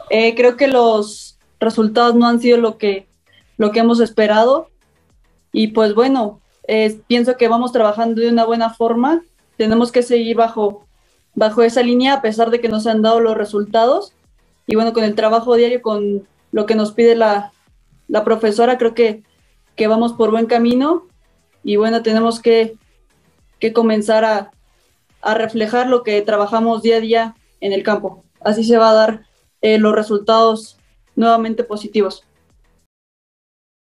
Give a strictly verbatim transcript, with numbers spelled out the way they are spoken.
Eh, creo que los resultados no han sido lo que, lo que hemos esperado y pues bueno, eh, pienso que vamos trabajando de una buena forma. Tenemos que seguir bajo, bajo esa línea a pesar de que nos han dado los resultados y bueno, con el trabajo diario, con lo que nos pide la, la profesora, creo que, que vamos por buen camino y bueno, tenemos que, que comenzar a, a reflejar lo que trabajamos día a día en el campo. Así se va a dar eh, los resultados nuevamente positivos.